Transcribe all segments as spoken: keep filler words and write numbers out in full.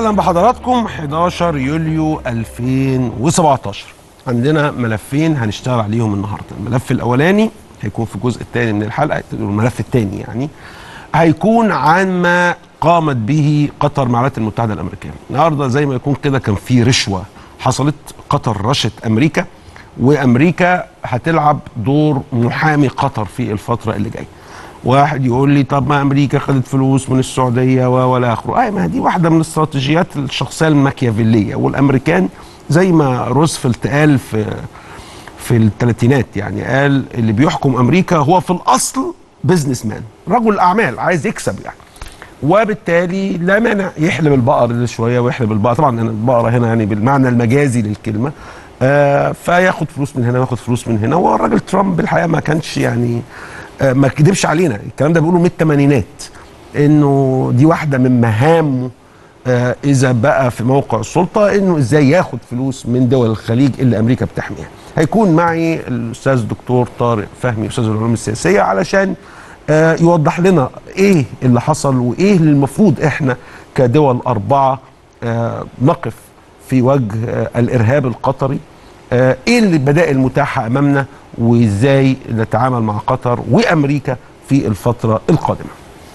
اهلا بحضراتكم. حداشر يوليو ألفين وسبعتاشر عندنا ملفين هنشتغل عليهم النهارده. الملف الاولاني هيكون في الجزء الثاني من الحلقه، الملف الثاني يعني هيكون عن ما قامت به قطر مع الولايات المتحده الامريكيه. النهارده زي ما يكون كده كان في رشوه حصلت، قطر رشت امريكا وامريكا هتلعب دور محامي قطر في الفتره اللي جايه. واحد يقول لي طب ما امريكا خدت فلوس من السعوديه ولا اخره. اي ما دي واحده من الاستراتيجيات الشخصيه الماكيافيليه، والامريكان زي ما روزفلت قال في في الثلاثينات، يعني قال اللي بيحكم امريكا هو في الاصل بزنس مان، رجل اعمال عايز يكسب يعني، وبالتالي لا مانع يحلب البقر شويه ويحلب البقر، طبعا البقره هنا يعني بالمعنى المجازي للكلمه، آه فياخد فلوس من هنا وياخد فلوس من هنا. والراجل ترامب الحقيقه ما كانش يعني آه ما كدبش علينا، الكلام ده بيقوله من الثمانينات انه دي واحده من مهامه آه اذا بقى في موقع السلطه، انه ازاي ياخد فلوس من دول الخليج اللي امريكا بتحميها. هيكون معي الاستاذ الدكتور طارق فهمي استاذ العلوم السياسيه علشان آه يوضح لنا ايه اللي حصل وايه اللي المفروض احنا كدول اربعه آه نقف في وجه آه الارهاب القطري، آه ايه البدائل المتاحه امامنا وازاي نتعامل مع قطر وامريكا في الفتره القادمه.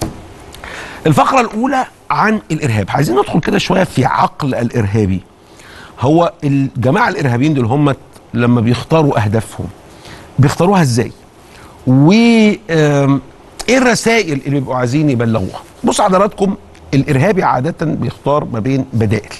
الفقره الاولى عن الارهاب، عايزين ندخل كده شويه في عقل الارهابي. هو الجماعه الارهابيين دول هم لما بيختاروا اهدافهم بيختاروها ازاي؟ و ايه الرسائل اللي بيبقوا عايزين يبلغوها؟ بص حضراتكم، الارهابي عاده بيختار ما بين بدائل.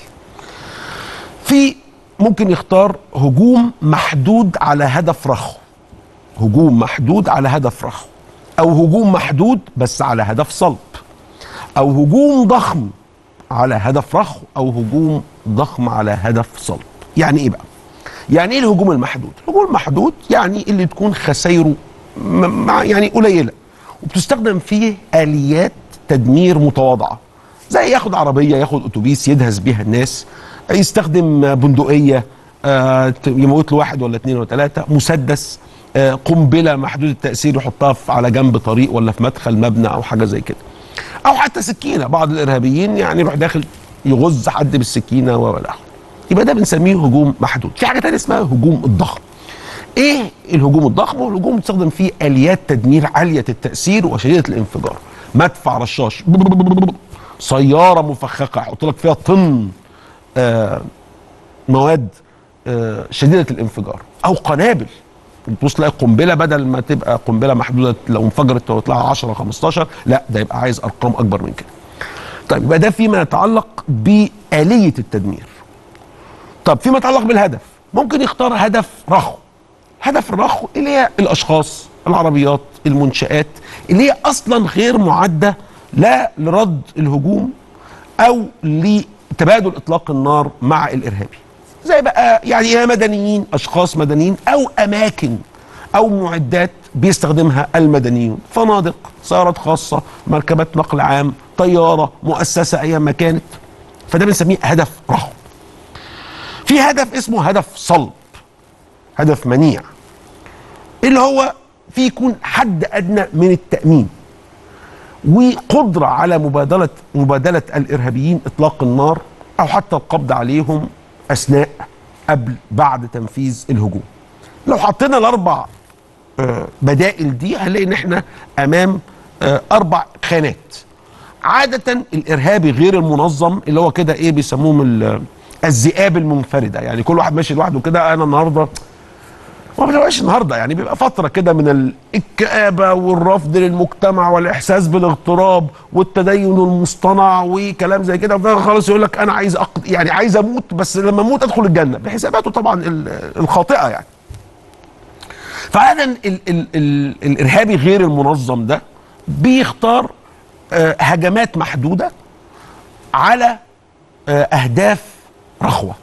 في ممكن يختار هجوم محدود على هدف رخو، هجوم محدود على هدف رخو، او هجوم محدود بس على هدف صلب، او هجوم ضخم على هدف رخو، او هجوم ضخم على هدف صلب. يعني ايه بقى؟ يعني ايه الهجوم المحدود؟ الهجوم المحدود يعني اللي تكون خسائره يعني قليله وبتستخدم فيه اليات تدمير متواضعه، زي ياخد عربيه، ياخد اتوبيس يدهس بيها الناس، يستخدم بندقيه آه يموت له واحد ولا اثنين ولا ثلاثه، مسدس، آه قنبله محدود التاثير يحطها على جنب طريق ولا في مدخل مبنى او حاجه زي كده، او حتى سكينه. بعض الارهابيين يعني يروح داخل يغز حد بالسكينه ولا اخره. يبقى ده بنسميه هجوم محدود. في حاجه ثانيه اسمها هجوم الضخم. ايه الهجوم الضخم؟ هو الهجوم بتستخدم فيه اليات تدمير عاليه التاثير وشديده الانفجار، مدفع رشاش، سياره مفخخه يحط لك فيها طن آه مواد آه شديده الانفجار، او قنابل. تبص تلاقي قنبله بدل ما تبقى قنبله محدوده لو انفجرت ويطلع عشرة خمستاشر، لا ده يبقى عايز ارقام اكبر من كده. طيب يبقى ده فيما يتعلق بآلية التدمير. طب فيما يتعلق بالهدف، ممكن يختار هدف رخو. هدف الرخو اللي هي الاشخاص، العربيات، المنشآت اللي هي اصلا غير معده لا لرد الهجوم او لتبادل اطلاق النار مع الارهابي، زي بقى يعني يا مدنيين، اشخاص مدنيين، او اماكن او معدات بيستخدمها المدنيون، فنادق، سيارات خاصه، مركبات نقل عام، طياره، مؤسسه ايا ما كانت. فده بنسميه هدف رخو. في هدف اسمه هدف صلب، هدف منيع، اللي هو فيه يكون حد ادنى من التامين وقدره على مبادله مبادله الارهابيين اطلاق النار او حتى القبض عليهم اثناء، قبل، بعد تنفيذ الهجوم. لو حطينا الاربع آه بدائل دي هنلاقي ان احنا امام آه اربع خانات. عاده الارهابي غير المنظم اللي هو كده ايه بيسموهم الذئاب المنفرده، يعني كل واحد ماشي لوحده كده. انا النهارده ما بنبقاش النهارده، يعني بيبقى فتره كده من الكآبه والرفض للمجتمع والاحساس بالاغتراب والتدين المصطنع وكلام زي كده، خلاص يقول لك انا عايز أقض... يعني عايز اموت، بس لما اموت ادخل الجنه، بحساباته طبعا الخاطئه يعني. فعاده ال... ال... ال... الارهابي غير المنظم ده بيختار آه هجمات محدوده على آه اهداف رخوه.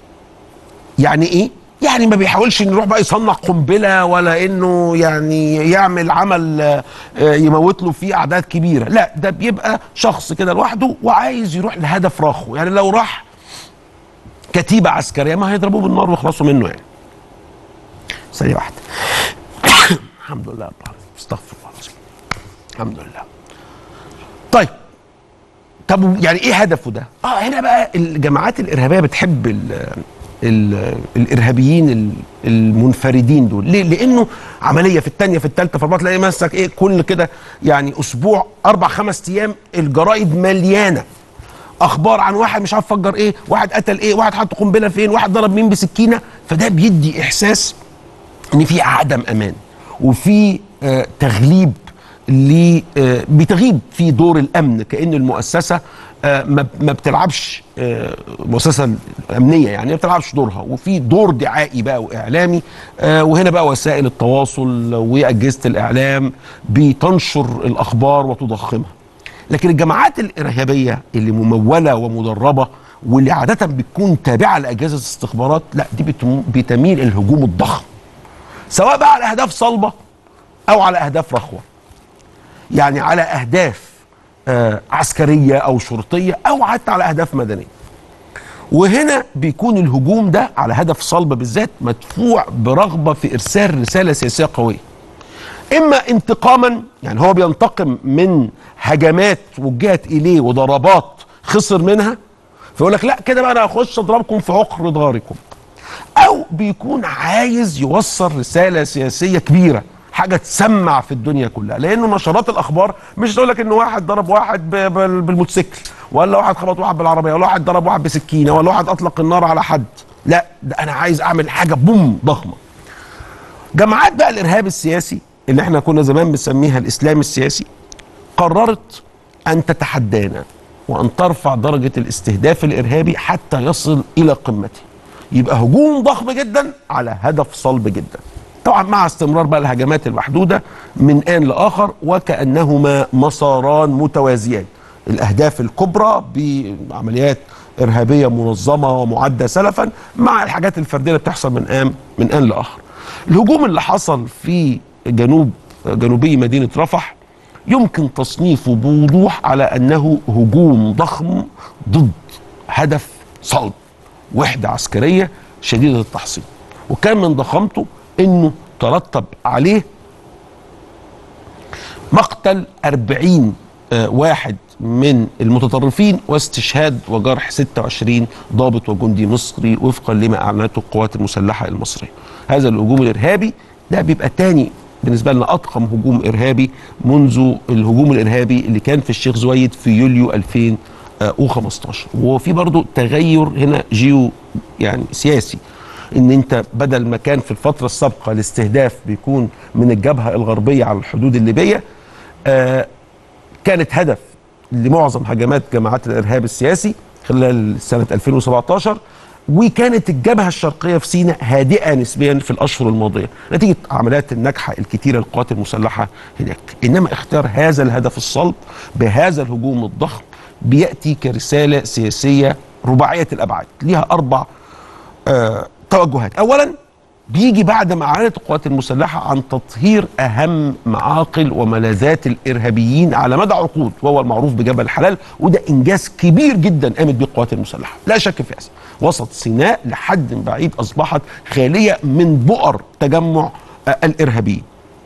يعني ايه؟ يعني ما بيحاولش انه يروح بقى يصنع قنبله ولا انه يعني يعمل عمل يموت له فيه اعداد كبيره، لا ده بيبقى شخص كده لوحده وعايز يروح لهدف رخو. يعني لو راح كتيبه عسكريه ما هيضربوه بالنار ويخلصوا منه يعني. ثانيه واحده. الحمد لله رب العالمين، استغفر الله العظيم. الحمد لله. طيب طب يعني ايه هدفه ده؟ اه هنا بقى الجماعات الارهابيه بتحب ال ال الارهابيين المنفردين دول، ليه؟ لانه عمليه في الثانيه في الثالثه في الرابعه تلاقي مسك ايه كل كده يعني اسبوع اربع خمس ايام الجرايد مليانه اخبار عن واحد مش عارف فجر ايه، واحد قتل ايه، واحد حط قنبله فين، واحد ضرب مين بسكينه. فده بيدي احساس ان في عدم امان وفي آه تغليب ل آه بتغيب في دور الامن، كأن المؤسسه آه ما بتلعبش آه مؤسسه امنيه يعني ما بتلعبش دورها، وفي دور دعائي بقى واعلامي. آه وهنا بقى وسائل التواصل واجهزه الاعلام بتنشر الاخبار وتضخمها. لكن الجماعات الارهابيه اللي مموله ومدربه واللي عاده بتكون تابعه لاجهزه الاستخبارات، لا دي بتميل الهجوم الضخم، سواء بقى على اهداف صلبه او على اهداف رخوه، يعني على اهداف آه عسكريه او شرطيه او حتى على اهداف مدنيه. وهنا بيكون الهجوم ده على هدف صلب بالذات مدفوع برغبه في ارسال رساله سياسيه قويه، اما انتقاما، يعني هو بينتقم من هجمات وجهت اليه وضربات خسر منها، فيقول لك لا كده بقى انا هخش اضربكم في عقر داركم، او بيكون عايز يوصل رساله سياسيه كبيره، حاجه تسمع في الدنيا كلها. لانه نشرات الاخبار مش تقول لك ان واحد ضرب واحد بالموتوسيكل، ولا واحد خبط واحد بالعربيه، ولا واحد ضرب واحد بسكينه، ولا واحد اطلق النار على حد، لا ده انا عايز اعمل حاجه بوم ضخمه. جماعات بقى الارهاب السياسي اللي احنا كنا زمان بنسميها الاسلام السياسي قررت ان تتحدانا وان ترفع درجه الاستهداف الارهابي حتى يصل الى قمته، يبقى هجوم ضخم جدا على هدف صلب جدا، طبعا مع استمرار بقى الهجمات المحدوده من ان لاخر وكانهما مساران متوازيان، الاهداف الكبرى بعمليات ارهابيه منظمه ومعده سلفا مع الحاجات الفرديه اللي بتحصل من ان من ان لاخر. الهجوم اللي حصل في جنوب جنوبي مدينه رفح يمكن تصنيفه بوضوح على انه هجوم ضخم ضد هدف صلب، وحده عسكريه شديده التحصين، وكان من ضخامته انه ترتب عليه مقتل أربعين واحد من المتطرفين واستشهاد وجرح ستة وعشرين ضابط وجندي مصري وفقا لما اعلنته القوات المسلحه المصريه. هذا الهجوم الارهابي ده بيبقى تاني بالنسبه لنا اضخم هجوم ارهابي منذ الهجوم الارهابي اللي كان في الشيخ زويد في يوليو ألفين وخمستاشر. وفي برضو تغير هنا جيو يعني سياسي، ان انت بدل ما كان في الفتره السابقه الاستهداف بيكون من الجبهه الغربيه على الحدود الليبيه، آه كانت هدف لمعظم هجمات جماعات الارهاب السياسي خلال سنه ألفين وسبعتاشر، وكانت الجبهه الشرقيه في سيناء هادئه نسبيا في الاشهر الماضيه نتيجه عمليات الناجحه الكثيره للقوات المسلحه هناك. انما اختيار هذا الهدف الصلب بهذا الهجوم الضخم بياتي كرساله سياسيه رباعيه الابعاد ليها اربع آه توجهات. اولا بيجي بعد ما اعلنت القوات المسلحه عن تطهير اهم معاقل وملاذات الارهابيين على مدى عقود، وهو المعروف بجبل الحلال، وده انجاز كبير جدا قامت به القوات المسلحه لا شك في هذا. وسط سيناء لحد بعيد اصبحت خاليه من بؤر تجمع آه الارهابيين،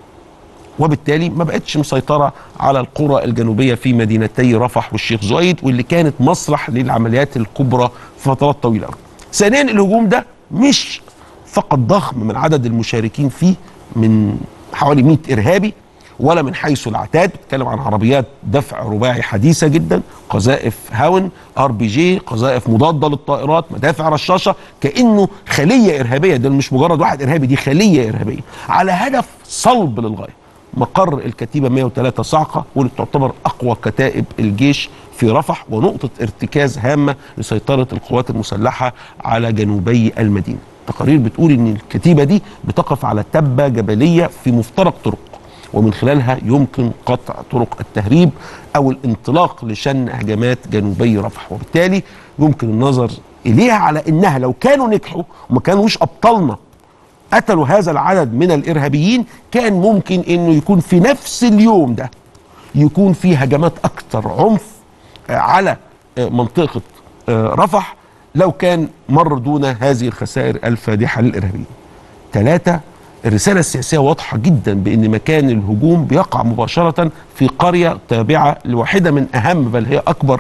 وبالتالي ما بقتش مسيطره على القرى الجنوبيه في مدينتي رفح والشيخ زويد، واللي كانت مسرح للعمليات الكبرى في فترات طويله. ثانيا الهجوم ده مش فقط ضخم من عدد المشاركين فيه من حوالي مئة ارهابي، ولا من حيث العتاد، بتتكلم عن عربيات دفع رباعي حديثه جدا، قذائف هاون، ار بي جي، قذائف مضاده للطائرات، مدافع رشاشه، كانه خليه ارهابيه، ده مش مجرد واحد ارهابي، دي خليه ارهابيه على هدف صلب للغايه. مقر الكتيبه مئة وثلاثة صاعقه، واللي تعتبر اقوى كتائب الجيش في رفح ونقطه ارتكاز هامه لسيطره القوات المسلحه على جنوبي المدينه. تقارير بتقول ان الكتيبه دي بتقف على تبه جبليه في مفترق طرق، ومن خلالها يمكن قطع طرق التهريب او الانطلاق لشن هجمات جنوبي رفح، وبالتالي يمكن النظر اليها على انها لو كانوا نجحوا وما كانوش ابطالنا قتلوا هذا العدد من الارهابيين، كان ممكن انه يكون في نفس اليوم ده يكون في هجمات اكثر عنف على منطقه رفح لو كان مر دون هذه الخسائر الفادحه للارهابيين. ثلاثة، الرساله السياسيه واضحه جدا بان مكان الهجوم بيقع مباشره في قريه تابعه لواحده من اهم بل هي اكبر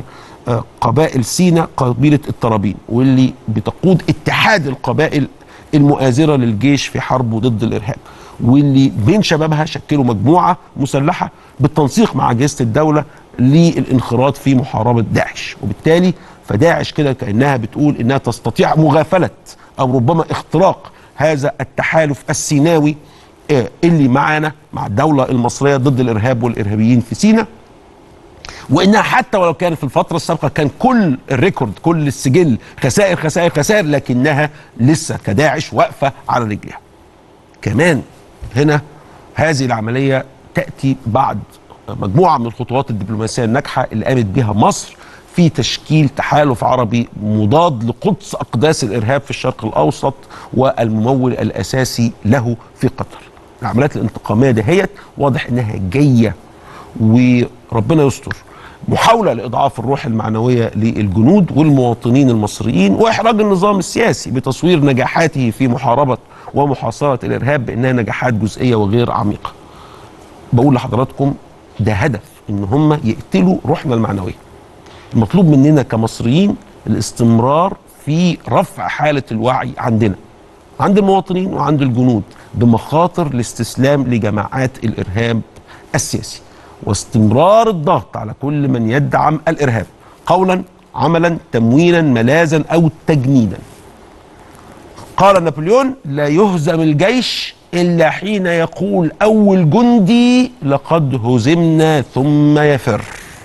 قبائل سيناء قبيله الترابين، واللي بتقود اتحاد القبائل المؤازره للجيش في حربه ضد الارهاب، واللي بين شبابها شكلوا مجموعه مسلحه بالتنسيق مع اجهزه الدوله للانخراط في محاربه داعش. وبالتالي فداعش كده كانها بتقول انها تستطيع مغافله او ربما اختراق هذا التحالف السيناوي اللي معانا مع الدوله المصريه ضد الارهاب والارهابيين في سيناء، وانها حتى ولو كان في الفتره السابقه كان كل الريكورد كل السجل خسائر خسائر خسائر، لكنها لسه كداعش واقفه على رجلها. كمان هنا هذه العمليه تاتي بعد مجموعه من الخطوات الدبلوماسيه الناجحه اللي قامت بها مصر في تشكيل تحالف عربي مضاد لقدس اقداس الارهاب في الشرق الاوسط والممول الاساسي له في قطر. العمليات الانتقاميه دهيت واضح انها جايه وربنا يستر، محاوله لاضعاف الروح المعنويه للجنود والمواطنين المصريين واحراج النظام السياسي بتصوير نجاحاته في محاربه ومحاصره الارهاب بانها نجاحات جزئيه وغير عميقه. بقول لحضراتكم ده هدف ان هم يقتلوا روحنا المعنويه. المطلوب مننا كمصريين الاستمرار في رفع حاله الوعي عندنا عند المواطنين وعند الجنود بمخاطر الاستسلام لجماعات الارهاب السياسي، واستمرار الضغط على كل من يدعم الارهاب قولا عملا تمويلا ملاذا او تجنيدا. قال نابليون: لا يهزم الجيش الا حين يقول اول جندي لقد هزمنا ثم يفر.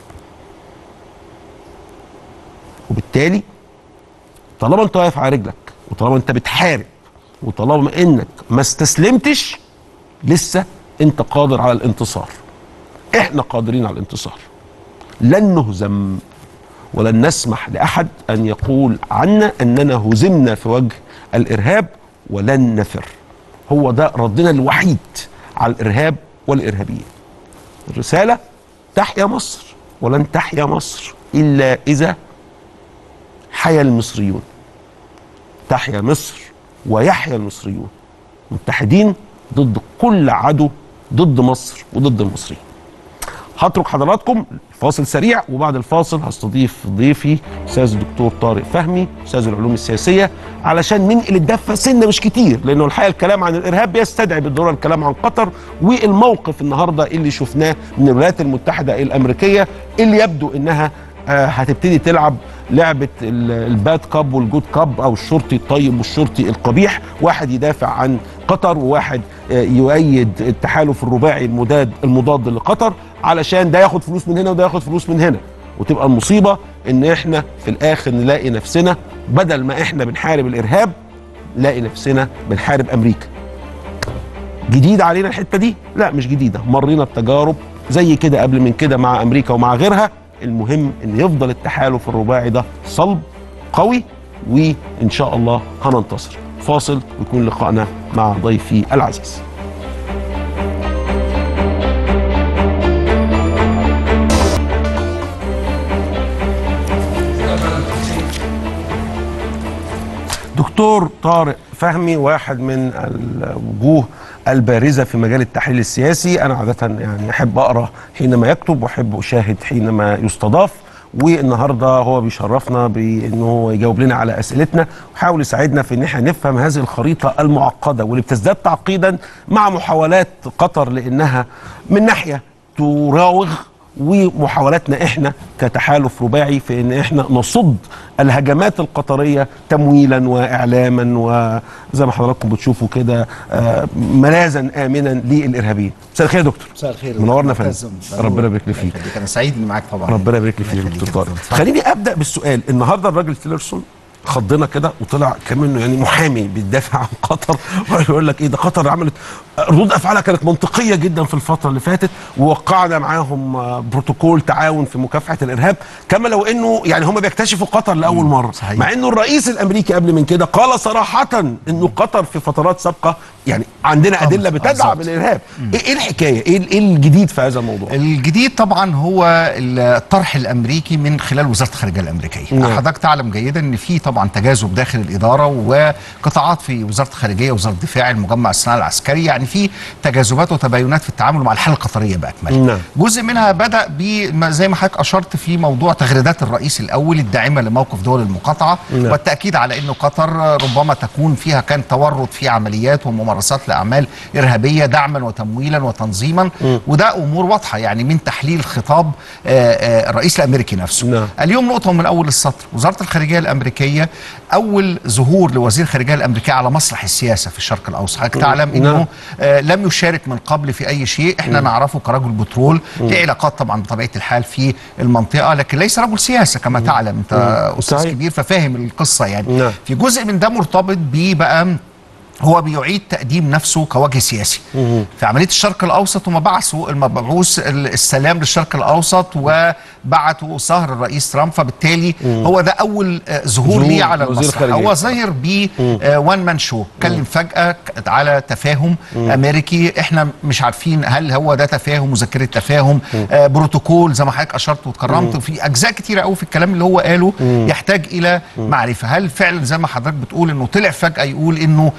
وبالتالي طالما انت واقف على رجلك وطالما انت بتحارب وطالما انك ما استسلمتش لسه انت قادر على الانتصار. احنا قادرين على الانتصار، لن نهزم ولن نسمح لاحد ان يقول عنا اننا هزمنا في وجه الارهاب ولن نفر. هو ده ردنا الوحيد على الارهاب والارهابيين. الرساله: تحيا مصر، ولن تحيا مصر الا اذا حيا المصريون. تحيا مصر ويحيا المصريون متحدين ضد كل عدو ضد مصر وضد المصريين. هترك حضراتكم فاصل سريع، وبعد الفاصل هستضيف ضيفي استاذ الدكتور طارق فهمي استاذ العلوم السياسيه علشان ننقل الدفه سنه مش كتير، لانه الحقيقه الكلام عن الارهاب بيستدعي بالضروره الكلام عن قطر والموقف النهارده اللي شفناه من الولايات المتحده الامريكيه اللي يبدو انها آه هتبتدي تلعب لعبه الباد كاب والجود كاب، او الشرطي الطيب والشرطي القبيح، واحد يدافع عن قطر وواحد آه يؤيد التحالف الرباعي المضاد المضاد لقطر، علشان ده ياخد فلوس من هنا وده ياخد فلوس من هنا، وتبقى المصيبه ان احنا في الاخر نلاقي نفسنا بدل ما احنا بنحارب الارهاب نلاقي نفسنا بنحارب امريكا. جديد علينا الحته دي؟ لا مش جديده، مرينا بتجارب زي كده قبل من كده مع امريكا ومع غيرها. المهم ان يفضل التحالف الرباعي ده صلب قوي، وان شاء الله هننتصر. فاصل ويكون لقائنا مع ضيفي العزيز. دكتور طارق فهمي واحد من الوجوه البارزة في مجال التحليل السياسي. أنا عادة يعني أحب أقرأ حينما يكتب وأحب أشاهد حينما يستضاف، والنهارده هو بيشرفنا بأنه يجاوب لنا على أسئلتنا ويحاول يساعدنا في أن احنا نفهم هذه الخريطة المعقدة واللي بتزداد تعقيدا مع محاولات قطر لأنها من ناحية تراوغ، ومحاولاتنا احنا كتحالف رباعي في ان احنا نصد الهجمات القطريه تمويلا واعلاما وزي ما حضراتكم بتشوفوا كده ملاذا امنا للارهابيين. مساء الخير يا دكتور. مساء الخير. منورنا يا فندم. ربنا يبارك لي فيك. انا سعيد اني معاك طبعا. ربنا يبارك لي فيك يا دكتور طارق. خليني ابدا بالسؤال. النهارده الراجل تيلرسون خضنا كده وطلع كمان يعني محامي بيدافع عن قطر ويقول لك ايه ده قطر عملت ردود افعالها كانت منطقيه جدا في الفتره اللي فاتت، ووقعنا معاهم بروتوكول تعاون في مكافحه الارهاب، كما لو انه يعني هم بيكتشفوا قطر لاول مره. صحيح. مع انه الرئيس الامريكي قبل من كده قال صراحه انه قطر في فترات سابقه يعني عندنا ادله بتدعم الارهاب. ايه الحكايه؟ ايه الجديد في هذا الموضوع؟ الجديد طبعا هو الطرح الامريكي من خلال وزاره الخارجيه الامريكيه. نعم. حضرتك تعلم جيدا ان في طبعا تجاذب داخل الاداره وقطاعات في وزاره الخارجيه ووزاره الدفاع المجمع الصناعي العسكري، يعني في تجاذبات وتباينات في التعامل مع الحاله القطريه باكملها. نعم. جزء منها بدا ب زي ما حضرتك اشرت في موضوع تغريدات الرئيس الاول الداعمه لموقف دول المقاطعه. نعم. والتاكيد على انه قطر ربما تكون فيها كان تورط في عمليات وممارسات لاعمال ارهابيه دعما وتمويلا وتنظيما. م. وده امور واضحه يعني من تحليل خطاب الرئيس الامريكي نفسه. نعم. اليوم نقطه من اول السطر، وزاره الخارجيه الامريكيه اول ظهور لوزير الخارجيه الامريكيه على مسرح السياسه في الشرق الاوسط. حضرتك تعلم انه نعم. آه لم يشارك من قبل في اي شيء، احنا م. نعرفه كرجل بترول، له علاقات طبعا بطبيعه الحال في المنطقه، لكن ليس رجل سياسه كما م. تعلم انت م. استاذ صحيح. كبير ففاهم القصه يعني. نعم. في جزء من ده مرتبط بيه بقى هو بيعيد تقديم نفسه كوجه سياسي مم. في عمليه الشرق الاوسط، وما بعثوا المبعوث السلام للشرق الاوسط وبعتوا صهر الرئيس ترامب، فبالتالي مم. هو ده اول ظهور ليه على المسرح. هو ظهر ب وان مان شو، اتكلم فجاه على تفاهم مم. امريكي، احنا مش عارفين هل هو ده تفاهم، مذكره تفاهم، آه بروتوكول زي ما حضرتك اشرت واتكرمت، في اجزاء كتيره قوي في الكلام اللي هو قاله مم. يحتاج الى مم. معرفه. هل فعلا زي ما حضرتك بتقول انه طلع فجاه يقول انه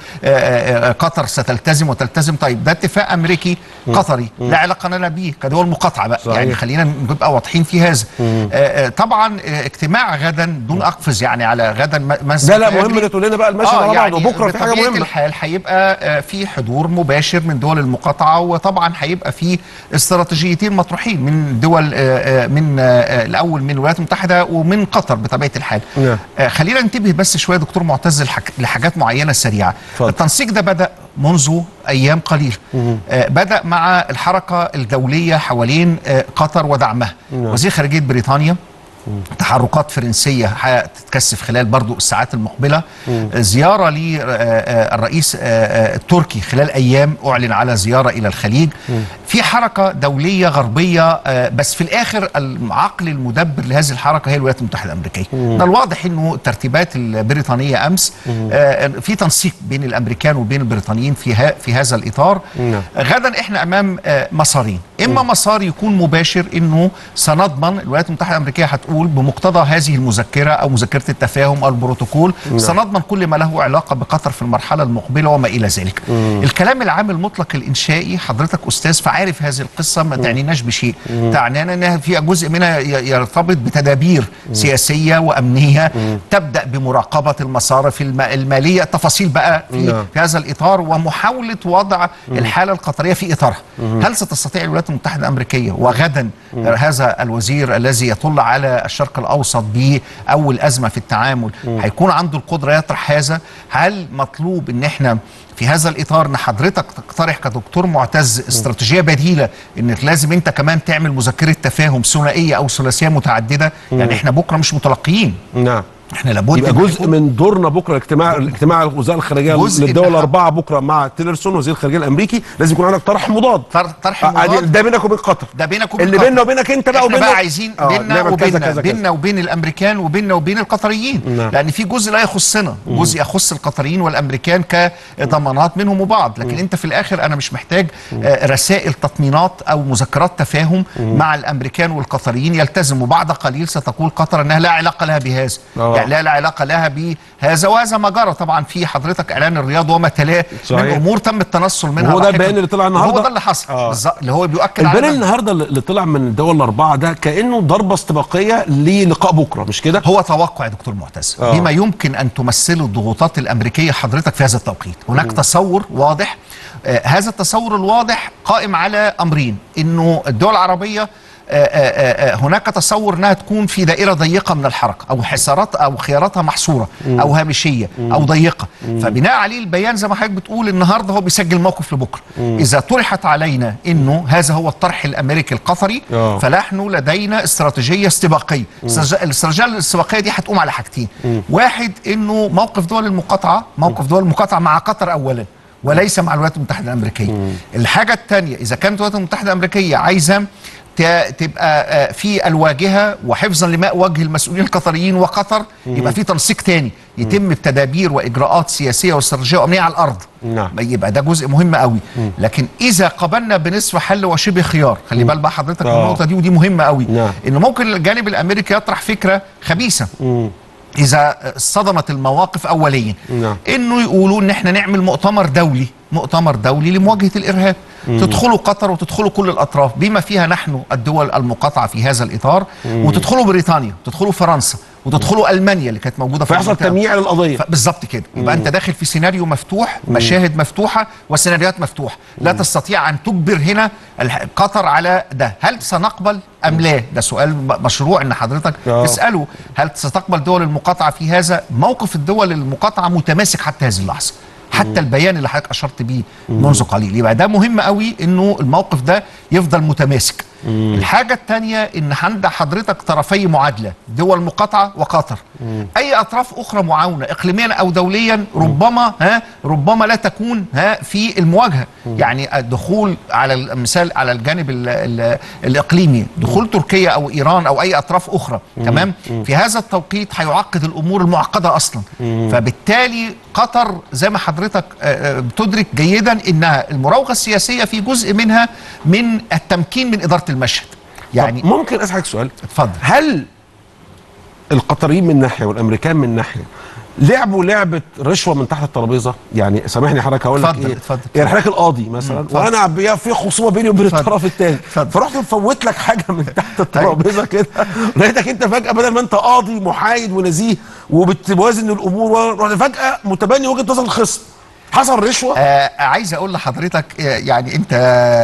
قطر ستلتزم وتلتزم؟ طيب ده اتفاق امريكي قطري لا علاقه لنا بيه كدول مقاطعه بقى. صحيح. يعني خلينا نبقى واضحين في هذا. آه طبعا اجتماع غدا دون اقفز يعني على غدا لا لا مهم ان تقول لنا بقى المشهد على بعض، وبكره في حاجه مهمه. الحال هيبقى في حضور مباشر من دول المقاطعه، وطبعا هيبقى في استراتيجيتين مطروحين من دول من الاول من الولايات المتحده ومن قطر بطبيعه الحال. آه خلينا ننتبه بس شويه دكتور معتز لحاجات معينه سريعه. التنسيق ده بدأ منذ أيام قليلة. آه بدأ مع الحركة الدولية حوالين آه قطر ودعمها. مم. وزير خارجية بريطانيا مم. تحركات فرنسية هتتكثف خلال برضو الساعات المقبلة. مم. زيارة للرئيس التركي خلال أيام أعلن على زيارة إلى الخليج. مم. في حركة دولية غربية، بس في الآخر العقل المدبر لهذه الحركة هي الولايات المتحدة الأمريكية. من الواضح أنه الترتيبات البريطانية أمس في تنسيق بين الأمريكان وبين البريطانيين في في هذا الإطار. مم. غدا إحنا أمام مسارين، إما مم. مسار يكون مباشر أنه سنضمن الولايات المتحدة الأمريكية هتقول بمقتضى هذه المذكرة أو مذكرة التفاهم أو البروتوكول مم. سنضمن كل ما له علاقة بقطر في المرحلة المقبلة وما إلى ذلك. مم. الكلام العام المطلق الإنشائي حضرتك أستاذ عارف هذه القصه ما تعنيناش بشيء، تعنينا انها في جزء منها يرتبط بتدابير مم. سياسيه وامنيه مم. تبدا بمراقبه المصارف الماليه، التفاصيل بقى في, مم. في هذا الاطار ومحاوله وضع مم. الحاله القطريه في اطارها. مم. هل ستستطيع الولايات المتحده الامريكيه وغدا مم. هذا الوزير الذي يطل على الشرق الاوسط باول ازمه في التعامل مم. هيكون عنده القدره يطرح هذا؟ هل مطلوب ان احنا في هذا الاطار ان حضرتك تقترح كدكتور معتز استراتيجيه بديله انك لازم انت كمان تعمل مذكره تفاهم ثنائيه او ثلاثيه متعدده؟ مم. يعني احنا بكره مش متلقيين. نعم. احنا لابد يبقى جزء من دورنا بكره اجتماع اجتماع وزاره الخارجيه للدول الاربعه بكره مع تيلرسون وزير الخارجيه الامريكي، لازم يكون عندك طرح مضاد. طرح مضاد ده بينك وبين قطر، ده بينك وبين اللي بيننا وبينك انت بقى وبين بقى عايزين بيننا وبيننا بيننا وبين الامريكان وبيننا وبين القطريين. نعم. لان في جزء لا يخصنا، جزء يخص القطريين والامريكان كضمانات منهم وبعض، لكن مم. انت في الاخر انا مش محتاج آه رسائل تطمينات او مذكرات تفاهم مم. مع الامريكان والقطريين يلتزموا. بعد قليل ستقول قطر انها لا علاقه لها بهذا، أوه. يعني لا لا علاقه لها بهذا، وهذا ما جرى طبعا في حضرتك اعلان الرياض وما تلاه من امور تم التنصل منها. هو ده البيان اللي طلع النهارده، هو ده اللي حصل آه. بالظبط، اللي هو بيؤكد البيان النهارده اللي طلع من الدول الاربعه ده كانه ضربه استباقيه للقاء بكره، مش كده؟ هو توقع يا دكتور معتز آه. بما يمكن ان تمثله الضغوطات الامريكيه حضرتك في هذا التوقيت. هناك م. تصور واضح، آه هذا التصور الواضح قائم على امرين، انه الدول العربيه آآ آآ هناك تصور انها تكون في دائره ضيقه من الحركه او حصارات او خياراتها محصوره مم. او هامشيه مم. او ضيقه، مم. فبناء عليه البيان زي ما حضرتك بتقول النهارده هو بيسجل موقف لبكره. مم. اذا طرحت علينا انه هذا هو الطرح الامريكي القطري أوه. فنحن لدينا استراتيجيه استباقيه. الاستراتيجيه الاستباقيه دي هتقوم على حاجتين، مم. واحد انه موقف دول المقاطعه، موقف دول المقاطعه مع قطر اولا وليس مع الولايات المتحده الامريكيه. مم. الحاجه الثانيه اذا كانت الولايات المتحده الامريكيه عايزه تبقى في الواجهه وحفظا لماء وجه المسؤولين القطريين وقطر، يبقى في تنسيق تاني يتم بتدابير واجراءات سياسيه واستراتيجيه وامنيه على الارض. نعم. يبقى ده جزء مهم قوي. مم. لكن اذا قبلنا بنصف حل وشبه خيار، خلي بال بقى حضرتك من النقطه دي ودي مهمه قوي. نعم. ان ممكن الجانب الامريكي يطرح فكره خبيثه. مم. اذا صدمت المواقف اوليا نعم. انه يقولوا ان احنا نعمل مؤتمر دولي مؤتمر دولي لمواجهه الارهاب. مم. تدخلوا قطر وتدخلوا كل الاطراف بما فيها نحن الدول المقاطعه في هذا الاطار. مم. وتدخلوا بريطانيا وتدخلوا فرنسا وتدخلوا المانيا اللي كانت موجوده في فيحصل تمييع للقضيه. بالظبط كده. يبقى انت داخل في سيناريو مفتوح، مشاهد مفتوحه وسيناريوهات مفتوحه. لا تستطيع ان تجبر هنا قطر على ده. هل سنقبل ام لا؟ ده سؤال مشروع ان حضرتك أوه. تساله. هل ستقبل دول المقاطعه في هذا؟ موقف الدول المقاطعه متماسك حتى هذه اللحظه، حتى البيان اللي حضرتك اشرت بيه منذ قليل. يبقى ده مهم قوي انه الموقف ده يفضل متماسك. مم. الحاجه الثانيه ان عند حضرتك طرفي معادله، دول مقاطعه وقطر. مم. اي اطراف اخرى معاونه اقليميا او دوليا ربما ها ربما لا تكون ها في المواجهه. مم. يعني الدخول على المثال على الجانب ال ال الاقليمي، دخول تركيا او ايران او اي اطراف اخرى. مم. تمام. مم. في هذا التوقيت هيعقد الامور المعقده اصلا. مم. فبالتالي قطر زي ما حضرتك بتدرك جيدا انها المراوغه السياسيه في جزء منها من التمكين من اداره المشهد. يعني ممكن اسالك سؤال؟ اتفضل. هل القطريين من ناحيه والامريكان من ناحيه لعبوا لعبه رشوه من تحت الترابيزه؟ يعني سامحني حضرتك هقول لك ايه؟ اتفضل. يعني حضرتك القاضي مثلا وانا في خصومه بيني وبين الطرف الثاني، فرحت مفوت لك حاجه من تحت الترابيزه كده، لقيتك انت فجاه بدل ما انت قاضي محايد ونزيه وبتوازن الامور، رحت فجاه متبني وجهه نظر الخصم. حصل رشوه؟ آه عايز اقول لحضرتك آه يعني انت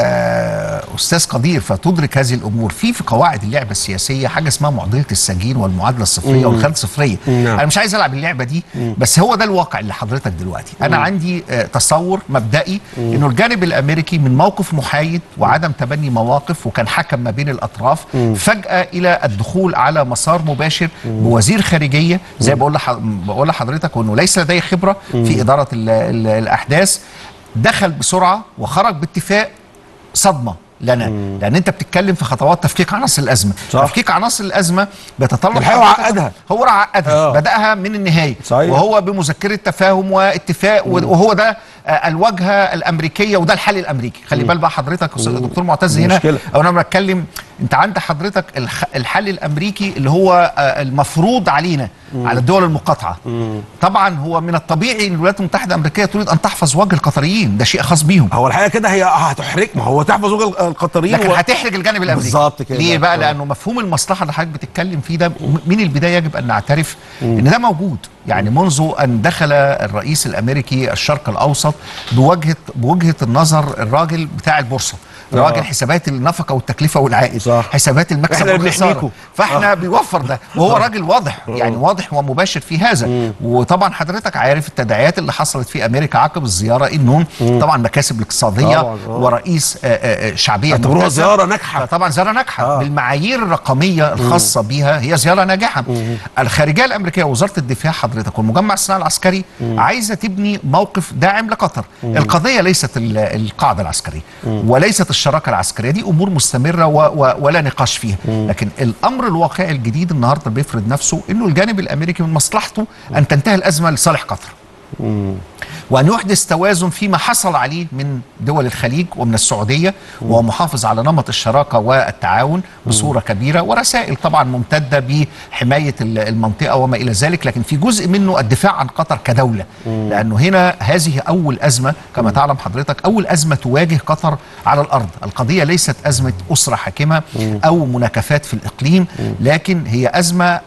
آه استاذ قدير فتدرك هذه الامور. في في قواعد اللعبه السياسيه حاجه اسمها معضله السجين والمعادله الصفريه والخانه الصفريه. انا مش عايز العب اللعبه دي، مم. بس هو ده الواقع اللي حضرتك دلوقتي. انا مم. عندي آه تصور مبدئي مم. انه الجانب الامريكي من موقف محايد وعدم تبني مواقف وكان حكم ما بين الاطراف، مم. فجاه الى الدخول على مسار مباشر مم. بوزير خارجيه زي بقول بقول لحضرتك وانه ليس لديه خبره مم. في اداره ال ال الاحداث. دخل بسرعه وخرج باتفاق صدمه لنا. مم. لان انت بتتكلم في خطوات تفكيك عناصر الازمه. صح. تفكيك عناصر الازمه بيتطلب الحقيقه عقدها هو عقدها آه. بداها من النهايه. صحيح. وهو بمذكره تفاهم واتفاق. مم. وهو ده الواجهه الامريكيه وده الحل الامريكي. خلي بال بقى حضرتك دكتور معتز هنا او انا بتكلم، انت عند حضرتك الحل الامريكي اللي هو المفروض علينا مم. على الدول المقاطعه. مم. طبعا هو من الطبيعي ان الولايات المتحده الامريكيه تريد ان تحفظ وجه القطريين، ده شيء خاص بيهم. هو الحقيقه كده هي هتحرج، ما هو تحفظ وجه القطريين لكن و... هتحرج الجانب الامريكي. بالظبط كده. ليه بقى؟ لانه مفهوم المصلحه اللي حضرتك بتتكلم فيه ده من البدايه يجب ان نعترف مم. ان ده موجود. يعني منذ ان دخل الرئيس الامريكي الشرق الاوسط بوجهه بوجهه النظر الراجل بتاع البورصه، راجل حسابات النفقه والتكلفه والعائد، صح. حسابات المكسب والخساره، فاحنا آه. بيوفر ده وهو راجل واضح يعني واضح ومباشر في هذا. مم. وطبعا حضرتك عارف التداعيات اللي حصلت في امريكا عقب الزياره انه مم. طبعا مكاسب الاقتصاديه آه. آه. ورئيس آآ آآ شعبيه اعتبروها زياره ناجحه. طبعا زياره ناجحه آه. بالمعايير الرقميه الخاصه مم. بيها هي زياره ناجحه. مم. الخارجيه الامريكيه ووزاره الدفاع حضرتك والمجمع الصناعي العسكري مم. عايزه تبني موقف داعم لقطر. مم. القضيه ليست القاعده العسكريه مم. وليست الشراكه العسكريه، دي امور مستمره و و ولا نقاش فيها. مم. لكن الامر الواقعي الجديد النهارده بيفرض نفسه انه الجانب الامريكي من مصلحته ان تنتهي الازمه لصالح قطر. مم. وأن يحدث توازن فيما حصل عليه من دول الخليج ومن السعودية، وهو محافظ على نمط الشراكة والتعاون بصورة كبيرة، ورسائل طبعا ممتدة بحماية المنطقة وما إلى ذلك، لكن في جزء منه الدفاع عن قطر كدولة. لأنه هنا هذه أول أزمة كما تعلم حضرتك، أول أزمة تواجه قطر على الأرض. القضية ليست أزمة أسرة حاكمة أو مناكفات في الإقليم، لكن هي أزمة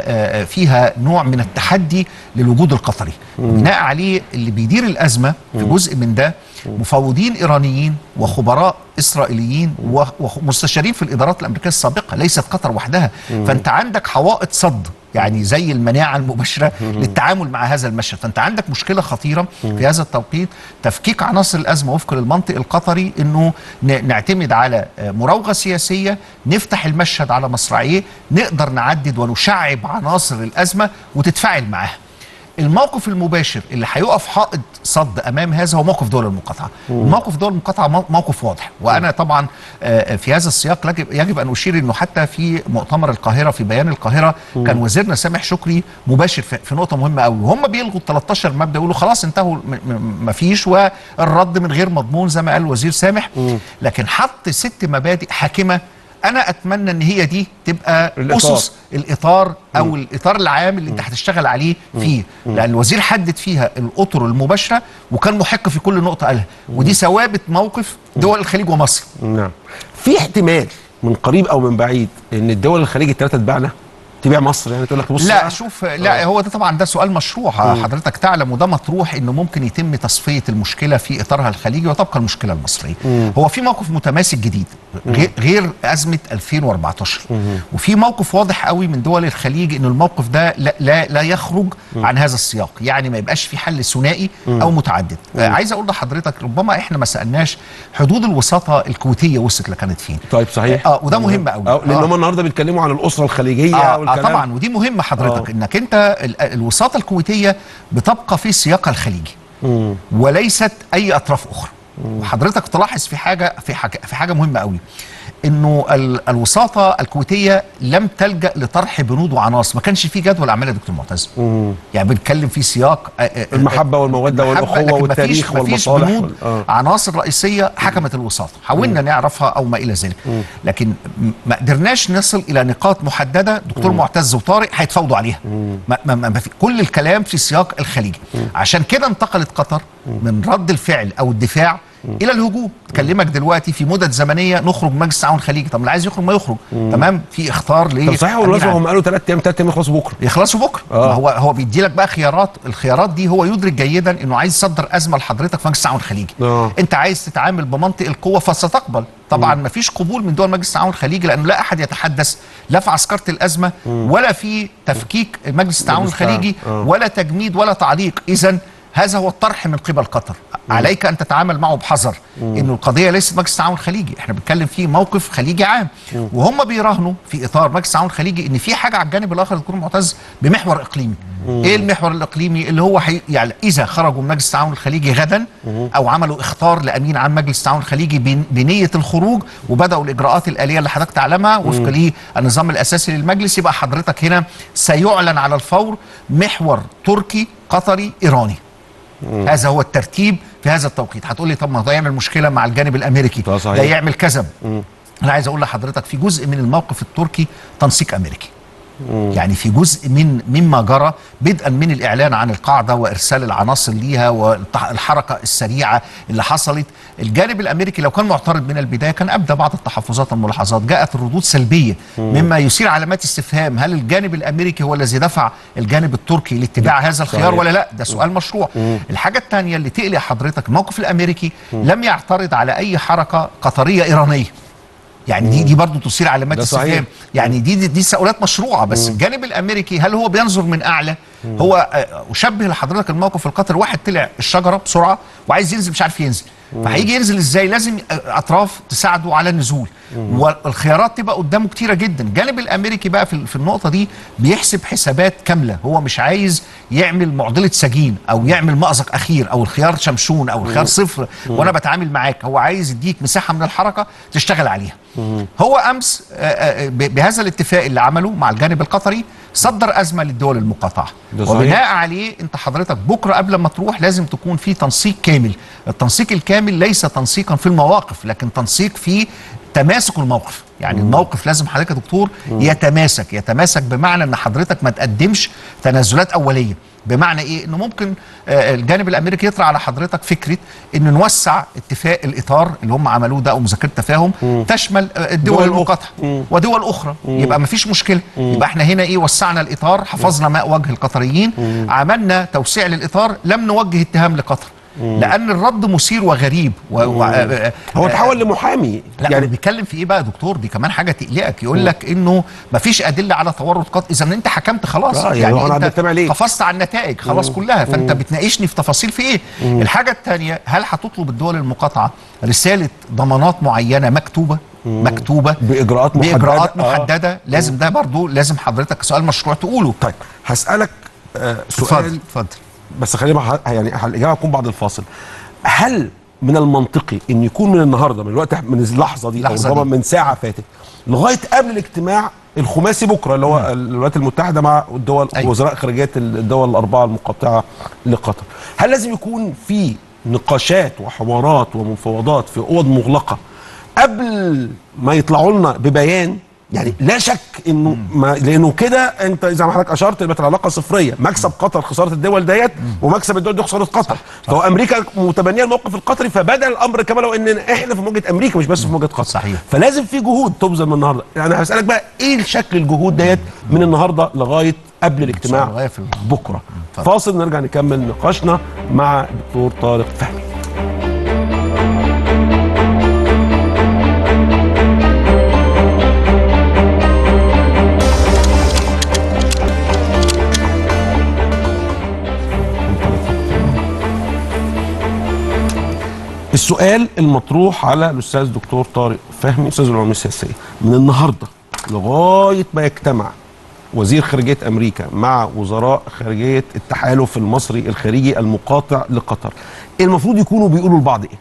فيها نوع من التحدي للوجود القطري. بناء عليه اللي بيدير الأزمة في جزء من ده مفوضين إيرانيين وخبراء إسرائيليين ومستشارين في الإدارات الأمريكية السابقة، ليست قطر وحدها. فأنت عندك حوائط صد يعني زي المناعة المباشرة للتعامل مع هذا المشهد. فأنت عندك مشكلة خطيرة في هذا التوقيت، تفكيك عناصر الأزمة وفق للمنطق القطري، أنه نعتمد على مراوغة سياسية، نفتح المشهد على مصراعيه، نقدر نعدد ونشعب عناصر الأزمة وتتفاعل معاها. الموقف المباشر اللي هيقف حائط صد امام هذا هو موقف دول المقاطعه. موقف دول المقاطعه موقف واضح، وانا طبعا في هذا السياق يجب, يجب ان اشير انه حتى في مؤتمر القاهره في بيان القاهره كان وزيرنا سامح شكري مباشر في نقطه مهمه قوي، وهم بيلغوا ال ثلاثة عشر مبدا يقولوا خلاص انتهوا ما فيش والرد من غير مضمون زي ما قال الوزير سامح، لكن حط ست مبادئ حاكمه انا اتمنى ان هي دي تبقى الإطار. اسس الاطار او مم. الاطار العام اللي انت هتشتغل عليه فيه، لان الوزير حدد فيها الاطر المباشره وكان محق في كل نقطه قالها، ودي ثوابت موقف دول الخليج ومصر. نعم. في احتمال من قريب او من بعيد ان الدول الخليج الثلاثه تبيعنا، تبيع مصر، يعني تقول لك بص لا بقى. شوف، لا هو ده طبعا ده سؤال مشروع، حضرتك تعلم، وده مطروح انه ممكن يتم تصفيه المشكله في اطارها الخليجي وتبقى المشكله المصريه. مم. هو في موقف متماسك جديد غير, غير ازمه ألفين وأربعتاشر، مم. وفي موقف واضح قوي من دول الخليج انه الموقف ده لا لا, لا يخرج مم. عن هذا السياق، يعني ما يبقاش في حل ثنائي او متعدد. مم. آه عايز اقول لحضرتك ربما احنا ما سالناش حدود الوساطه الكويتيه وصلت لكانت فين. طيب صحيح. اه وده مهم قوي، اه لان هم النهارده بيتكلموا عن الاسره الخليجيه. آه, والكلام. اه طبعا، ودي مهمه حضرتك. آه. انك انت الوساطه الكويتيه بتبقى في سياقها الخليجي مم. وليست اي اطراف اخرى. مم. وحضرتك تلاحظ في حاجه في حاجه في حاجه مهمه قوي، انه الوساطه الكويتيه لم تلجا لطرح بنود وعناصر، ما كانش في جدول اعمال يا دكتور معتز. مم. يعني بنتكلم في سياق المحبه والموده والاخوه والتاريخ والمصالح. بنود آه. عناصر رئيسيه حكمت الوساطه، حاولنا نعرفها او ما الى ذلك، مم. لكن ما قدرناش نصل الى نقاط محدده دكتور مم. معتز وطارق هيتفاوضوا عليها. ما ما ما في كل الكلام في سياق الخليجي. مم. عشان كده انتقلت قطر من رد الفعل او الدفاع مم. الى الهجوم. تكلمك دلوقتي في مدد زمنيه نخرج مجلس التعاون الخليجي، طب اللي عايز يخرج ما يخرج. مم. تمام، في اختار ليه. طب صحيح والله هم قالوا ثلاث ايام ثلاث ايام يخلصوا بكره يخلصوا بكره. آه. هو هو بيدي لك بقى خيارات، الخيارات دي هو يدرك جيدا انه عايز يصدر ازمه لحضرتك في مجلس التعاون الخليجي. آه. انت عايز تتعامل بمنطق القوه فستقبل. طبعا ما فيش قبول من دول مجلس التعاون الخليجي، لانه لا احد يتحدث لا في عسكره الازمه مم. ولا في تفكيك مجلس التعاون الخليجي آه. ولا تجميد ولا تعليق. اذا هذا هو الطرح من قبل قطر. مم. عليك ان تتعامل معه بحذر، انه القضيه ليست مجلس التعاون الخليجي، احنا بنتكلم في موقف خليجي عام. مم. وهم بيراهنوا في اطار مجلس التعاون الخليجي ان في حاجه على الجانب الاخر دكتور معتز بمحور اقليمي. مم. ايه المحور الاقليمي اللي هو حي... يعني اذا خرجوا من مجلس التعاون الخليجي غدا مم. او عملوا اختار لامين عام مجلس التعاون الخليجي بن... بنيه الخروج وبداوا الاجراءات الاليه اللي حضرتك تعلمها وفق للنظام الاساسي للمجلس، يبقى حضرتك هنا سيعلن على الفور محور تركي قطري ايراني. مم. هذا هو الترتيب في هذا التوقيت. هتقول لي طب ما ده يعمل مشكله مع الجانب الامريكي، ده يعمل كذا. انا عايز اقول لحضرتك في جزء من الموقف التركي تنسيق امريكي. مم. يعني في جزء من مما جرى بدءا من الاعلان عن القاعده وارسال العناصر ليها والحركه السريعه اللي حصلت، الجانب الامريكي لو كان معترض من البدايه كان ابدى بعض التحفظات والملاحظات، جاءت الردود سلبيه مم. مما يثير علامات استفهام، هل الجانب الامريكي هو الذي دفع الجانب التركي لاتباع هذا الخيار صحيح. ولا لا؟ ده سؤال مشروع. مم. الحاجه الثانيه اللي تقلق حضرتك، الموقف الامريكي مم. لم يعترض على اي حركه قطريه ايرانيه. يعني دي دي برضه تثير علامات استفهام، يعني دي دي, دي تساؤلات مشروعه. بس مم. الجانب الامريكي هل هو بينظر من اعلى؟ مم. هو اشبه لحضرتك الموقف القطري، واحد طلع الشجره بسرعه وعايز ينزل مش عارف ينزل، فهيجي ينزل ازاي؟ لازم اطراف تساعده على النزول، مم. والخيارات تبقى قدامه كتيره جدا. الجانب الامريكي بقى في, في النقطه دي بيحسب حسابات كامله، هو مش عايز يعمل معضله سجين او يعمل مأزق اخير او الخيار شمشون او الخيار صفر مم. وانا بتعامل معاك، هو عايز يديك مساحه من الحركه تشتغل عليها. مم. هو امس بهذا الاتفاق اللي عمله مع الجانب القطري صدر ازمه للدول المقاطعه، وبناء عليه انت حضرتك بكره قبل ما تروح لازم تكون في تنسيق كامل. التنسيق الكامل ليس تنسيقا في المواقف، لكن تنسيق في تماسك الموقف. يعني مم. الموقف لازم حضرتك يا دكتور مم. يتماسك يتماسك بمعنى ان حضرتك ما تقدمش تنازلات اوليه. بمعنى ايه؟ انه ممكن آه الجانب الامريكي يطرح على حضرتك فكره ان نوسع اتفاق الاطار اللي هم عملوه ده او مذكره تفاهم مم. تشمل آه الدول المقاطعه ودول اخرى، مم. يبقى ما فيش مشكله. مم. يبقى احنا هنا ايه؟ وسعنا الاطار، حفظنا ماء وجه القطريين، مم. عملنا توسيع للاطار، لم نوجه اتهام لقطر. مم. لان الرد مثير وغريب و... و... هو تحول لمحامي. لا يعني بيتكلم في ايه بقى يا دكتور؟ دي كمان حاجه تقلقك، يقول لك انه ما فيش ادله على تورط قطر. اذا انت حكمت خلاص، آه يعني, يعني انت قفزت على النتائج خلاص مم. كلها، فانت مم. بتناقشني في تفاصيل في ايه؟ مم. الحاجه الثانيه، هل هتطلب الدول المقاطعه رساله ضمانات معينه مكتوبه مم. مكتوبه باجراءات محدده باجراءات محدده آه. لازم مم. ده برضو لازم حضرتك سؤال مشروع تقوله. طيب هسالك آه سؤال، اتفضل بس خلينا يعني الاجابه هتكون بعد الفاصل. هل من المنطقي ان يكون من النهارده من الوقت من اللحظه دي او طبعا من ساعه فاتت لغايه قبل الاجتماع الخماسي بكره اللي هو الولايات المتحده مع الدول أيوة. وزراء خارجيه الدول الاربعه المقاطعه لقطر، هل لازم يكون في نقاشات وحوارات ومفاوضات في اوض مغلقه قبل ما يطلعوا لنا ببيان، يعني لا شك انه ما لانه كده انت زي ما حضرتك اشرت بقت العلاقه صفريه، مكسب قطر خساره الدول ديت ومكسب الدول دي خساره قطر، فهو امريكا متبنيه الموقف القطري، فبدا الامر كما لو ان احنا في موجه امريكا مش بس في موجه قطر. صحيح. فلازم في جهود تبذل من النهارده، يعني هسالك بقى ايه شكل الجهود ديت من النهارده لغايه قبل الاجتماع بكره. فاصل نرجع نكمل نقاشنا مع الدكتور طارق فهمي. السؤال المطروح على الاستاذ دكتور طارق فهمي استاذ العلوم السياسيه، من النهارده لغايه ما يجتمع وزير خارجيه امريكا مع وزراء خارجيه التحالف المصري الخارجي المقاطع لقطر، المفروض يكونوا بيقولوا لبعض ايه؟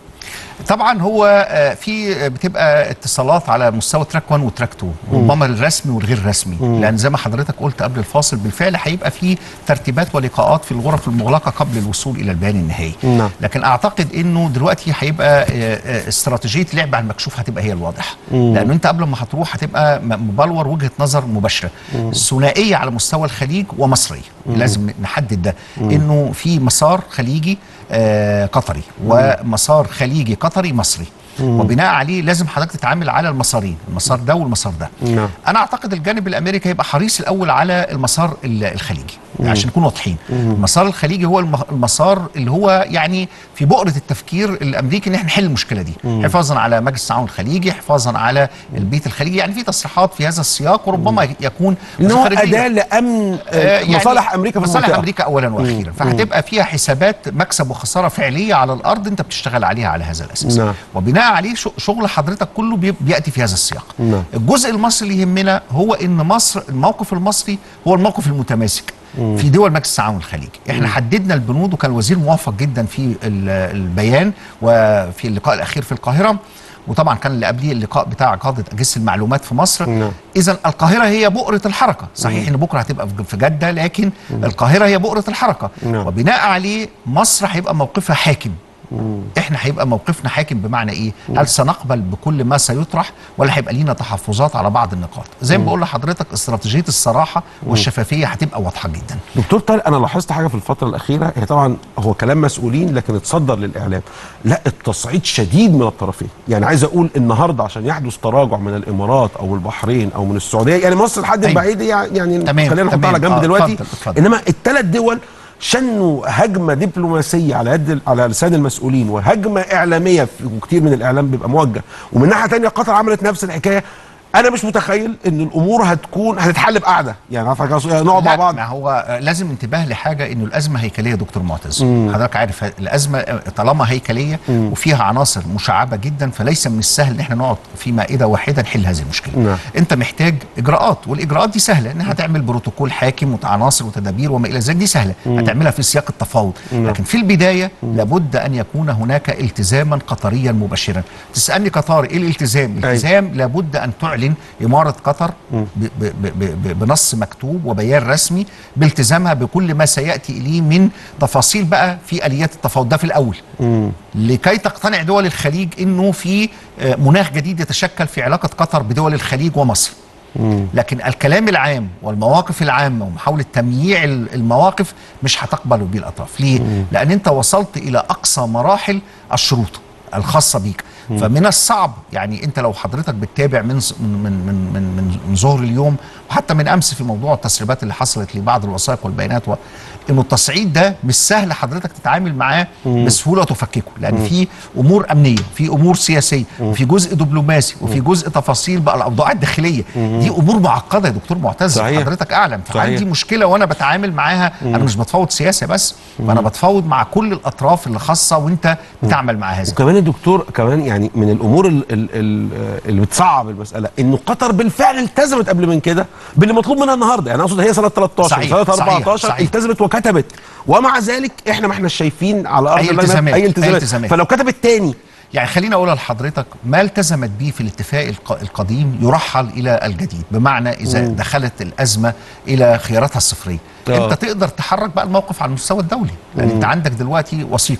طبعا هو في بتبقى اتصالات على مستوى تراك واحد وتراك اتنين، ربما الرسمي والغير رسمي، مم. لان زي ما حضرتك قلت قبل الفاصل بالفعل هيبقى في ترتيبات ولقاءات في الغرف المغلقه قبل الوصول الى البيان النهائي. مم. لكن اعتقد انه دلوقتي هيبقى استراتيجيه اللعب على المكشوف هتبقى هي الواضحه، لانه انت قبل ما هتروح هتبقى مبلور وجهه نظر مباشره، مم. ثنائيه على مستوى الخليج ومصريه، مم. لازم نحدد ده، مم. انه في مسار خليجي آه قطري ومسار خليجي قطري مصري، مم. وبناء عليه لازم حضرتك تتعامل على المسارين، المسار ده والمسار ده. مم. انا اعتقد الجانب الامريكي هيبقى حريص الاول على المسار الخليجي، مم. عشان نكون واضحين. المسار الخليجي هو المسار اللي هو يعني في بؤره التفكير الامريكي ان احنا نحل المشكله دي، مم. حفاظا على مجلس التعاون الخليجي، حفاظا على البيت الخليجي، يعني في تصريحات في هذا السياق، وربما يكون انه اداه لامن آه يعني مصالح امريكا في مصالح امريكا اولا واخيرا، فهتبقى فيها حسابات مكسب وخساره فعليه على الارض انت بتشتغل عليها على هذا الاساس، نعم. وبناء عليه شغل حضرتك كله بياتي في هذا السياق. نعم. الجزء المصري اللي يهمنا هو ان مصر الموقف المصري هو الموقف المتماسك مم. في دول مجلس التعاون الخليجي. احنا مم. حددنا البنود، وكان الوزير موفق جدا في البيان وفي اللقاء الاخير في القاهره، وطبعا كان اللي قبليه اللقاء بتاع قاده اجهزه المعلومات في مصر. نعم. اذا القاهره هي بؤره الحركه، صحيح مم. ان بكره هتبقى في جده، لكن مم. القاهره هي بؤره الحركه. نعم. وبناء عليه مصر هيبقى موقفها حاكم، مم. احنا هيبقى موقفنا حاكم. بمعنى ايه؟ مم. هل سنقبل بكل ما سيطرح ولا هيبقى لينا تحفظات على بعض النقاط؟ زي ما بقول لحضرتك استراتيجيه الصراحه مم. والشفافيه هتبقى واضحه جدا. دكتور طارق، انا لاحظت حاجه في الفتره الاخيره، هي طبعا هو كلام مسؤولين لكن اتصدر للاعلام، لا التصعيد شديد من الطرفين، يعني عايز اقول النهارده عشان يحدث تراجع من الامارات او البحرين او من السعوديه، يعني مصر لحد البعيد يعني تمام. خلينا نحطها على جنب آه دلوقتي، اتفضل اتفضل. انما الثلاث دول شنوا هجمه دبلوماسيه على يد على لسان المسؤولين، وهجمه اعلاميه، وكتير من الاعلام بيبقى موجه، ومن ناحيه ثانيه قطر عملت نفس الحكايه. انا مش متخيل ان الامور هتكون هتتحل بقعده، يعني نقعد مع بعض. ما هو لازم انتباه لحاجه، انه الازمه هيكليه يا دكتور معتز. مم. حضرتك عارف الازمه طالما هيكليه مم. وفيها عناصر مشعبه جدا، فليس من السهل ان احنا نقعد في مائده واحده نحل هذه المشكله. مم. انت محتاج اجراءات، والاجراءات دي سهله، انها هتعمل بروتوكول حاكم وعناصر وتدابير وما الى ذلك، دي سهله مم. هتعملها في سياق التفاوض. مم. لكن في البدايه مم. لابد ان يكون هناك التزاما قطريا مباشرا. تسالني قطار ايه الالتزام؟ الالتزام لابد ان تعلن إمارة قطر ب ب ب بنص مكتوب وبيان رسمي بالتزامها بكل ما سيأتي إليه من تفاصيل بقى في آليات التفاوض ده في الأول، مم. لكي تقتنع دول الخليج إنه في مناخ جديد يتشكل في علاقة قطر بدول الخليج ومصر. مم. لكن الكلام العام والمواقف العامة ومحاولة تمييع المواقف مش هتقبلوا بيه الأطراف. ليه؟ مم. لأن أنت وصلت إلى أقصى مراحل الشروط الخاصة بيك. مم. فمن الصعب، يعني انت لو حضرتك بتتابع من من من من من, من ظهر اليوم وحتى من امس في موضوع التسريبات اللي حصلت لبعض الوثائق والبيانات، و... انه التصعيد ده مش سهل حضرتك تتعامل معاه بسهوله وتفككه، لان مم. في امور امنيه، في امور سياسيه، مم. وفي جزء دبلوماسي، وفي جزء تفاصيل بقى الاوضاع الداخليه. مم. دي امور معقده يا دكتور معتز، حضرتك اعلم. فعندي مشكله وانا بتعامل معاها، مم. انا مش بتفاوض سياسه بس، فانا بتفاوض مع كل الاطراف اللي خاصه وانت بتعمل مع هذا. وكمان الدكتور كمان يعني من الامور ال ال ال اللي بتصعب المساله انه قطر بالفعل التزمت قبل من كده باللي مطلوب منها النهارده، يعني اقصد هي سنه تلتاشر سنه اربعتاشر التزمت وكتبت، ومع ذلك احنا ما احنا شايفين على ارض اي التزامات اي التزامات، فلو كتبت تاني يعني خليني اقولها لحضرتك، ما التزمت به في الاتفاق القديم يرحل الى الجديد، بمعنى اذا مم. دخلت الازمه الى خياراتها الصفريه، أوه. انت تقدر تحرك بقى الموقف على المستوى الدولي، لان مم. انت عندك دلوقتي وثيقه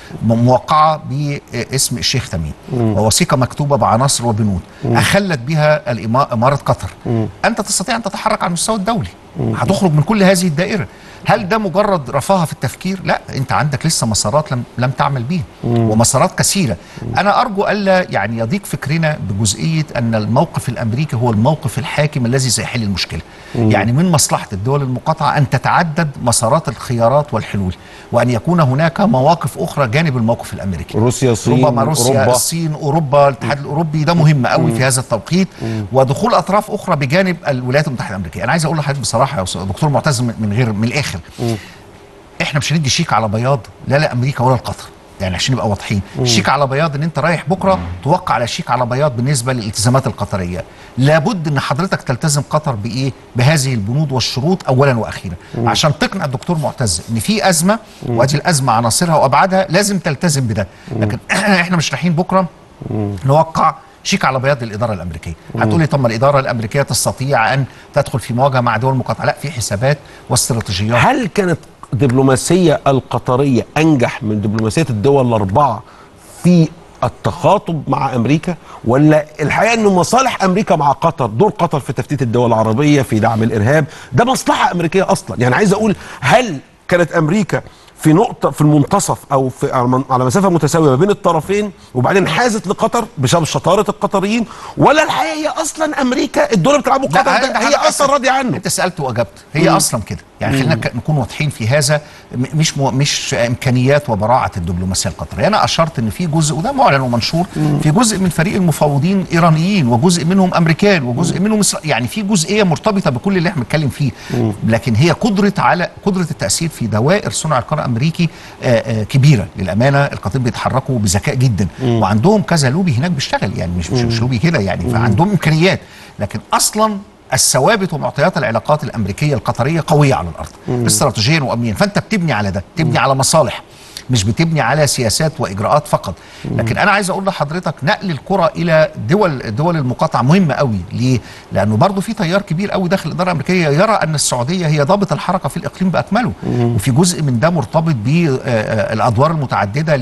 موقعه باسم الشيخ تميم، ووثيقه مكتوبه بعناصر وبنود اخلت بها اماره قطر. مم. انت تستطيع ان تتحرك على المستوى الدولي، هتخرج من كل هذه الدائره. هل ده مجرد رفاهه في التفكير؟ لا، انت عندك لسه مسارات لم لم تعمل بيها، ومسارات كثيره. انا ارجو الا يعني يضيق فكرنا بجزئيه ان الموقف الامريكي هو الموقف الحاكم الذي سيحل المشكله. مم. يعني من مصلحه الدول المقاطعه ان تتعدد مسارات الخيارات والحلول، وان يكون هناك مواقف اخرى جانب الموقف الامريكي. روسيا، الصين، ربما روسيا، أوروبا. الصين، اوروبا، الاتحاد الاوروبي، ده مهم قوي في هذا التوقيت. مم. ودخول اطراف اخرى بجانب الولايات المتحده الامريكيه. انا عايز اقول لحضرتك بصراحه يا دكتور معتز من غير من الاخر، مم. احنا مش هندي شيك على بياض لا لا امريكا ولا القطر، يعني عشان نبقى واضحين. الشيك على بياض ان انت رايح بكره توقع على شيك على بياض بالنسبه للالتزامات القطريه، لابد ان حضرتك تلتزم قطر بايه؟ بهذه البنود والشروط اولا واخيرا، مم. عشان تقنع الدكتور معتز ان في ازمه، وادي الازمه عناصرها وابعادها لازم تلتزم بده. لكن احنا مش رايحين بكره مم. نوقع شيك على بياض للاداره الامريكيه. هتقولي طب ما الاداره الامريكيه تستطيع ان تدخل في مواجهه مع دول مقاطعه؟ لا، في حسابات واستراتيجيات. هل كانت الدبلوماسيه القطريه انجح من دبلوماسيه الدول الاربعه في التخاطب مع امريكا، ولا الحقيقه ان مصالح امريكا مع قطر، دور قطر في تفتيت الدول العربيه في دعم الارهاب، ده مصلحه امريكيه اصلا؟ يعني عايز اقول، هل كانت امريكا في نقطة في المنتصف أو في على مسافة متساوية ما بين الطرفين وبعدين حازت لقطر بسبب شطارة القطريين، ولا الحقيقة هي أصلا أمريكا الدور اللي بتلعبه قطر ده هي أصلا راضية عنه؟ أنت سألت وأجبت، هي مم. أصلا كده. يعني خلينا نكون واضحين في هذا، مش مو مش امكانيات وبراعه الدبلوماسيه القطريه. انا اشرت ان في جزء، وده معلن ومنشور، في جزء من فريق المفاوضين ايرانيين، وجزء منهم امريكان، وجزء منهم يعني في جزئيه مرتبطه بكل اللي احنا بنتكلم فيه. لكن هي قدره على قدره التاثير في دوائر صنع القرار الامريكي آآ آآ كبيره للامانه. القطرين بيتحركوا بذكاء جدا، وعندهم كذا لوبي هناك بيشتغل، يعني مش مش, مش لوبي كده يعني، فعندهم امكانيات. لكن اصلا الثوابت ومعطيات العلاقات الامريكيه القطريه قويه على الارض، مم. استراتيجيا وامنيا. فانت بتبني على ده، بتبني مم. على مصالح، مش بتبني على سياسات واجراءات فقط. لكن انا عايز اقول لحضرتك، نقل الكره الى دول دول المقاطعه مهم قوي. ليه؟ لانه برضه في تيار كبير قوي داخل الاداره الامريكيه يرى ان السعوديه هي ضابط الحركه في الاقليم باكمله، مم. وفي جزء من ده مرتبط بالادوار المتعدده